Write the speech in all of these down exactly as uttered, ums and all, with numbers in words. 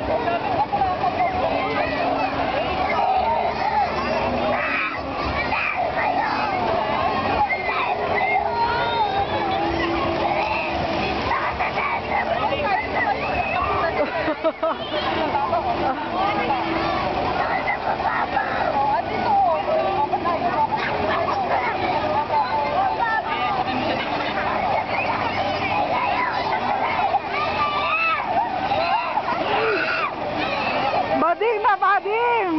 Bading na, bading!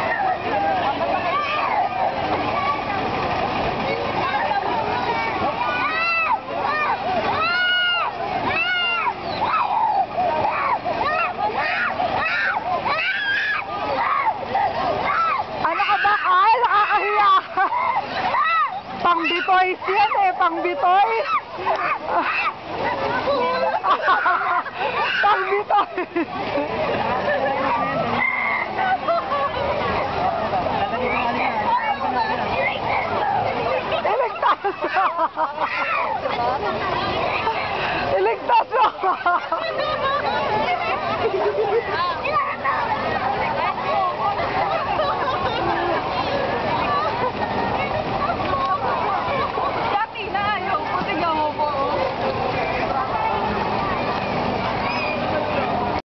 Ano ka ba? Ay, nakakahiya! Pang bitoys yan eh, pang bitoys! Pang bitoys! Iligtas! Iligtas mo!